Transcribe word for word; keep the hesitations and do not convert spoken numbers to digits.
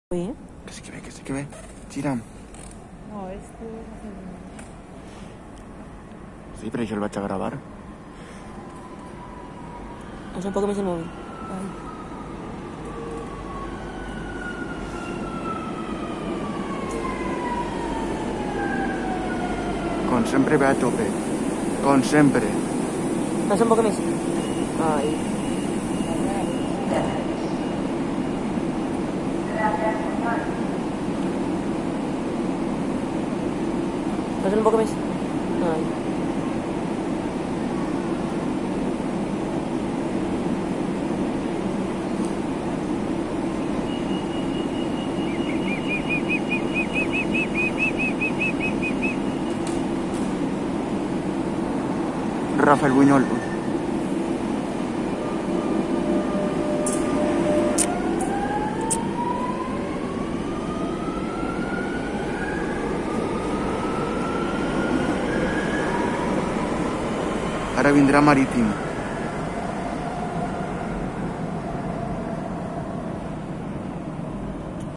Bé. Que sí que ve, que sí que ve. Gira'm. No, és tu. Sí, però això el vaig a gravar. Alça un poc més el mòbil. Ai. Com sempre ve a tope. Com sempre. Alça un poc més. Ai. Alça un poc més. Ai. Rafael Buñol. Ara vindrà Marítim.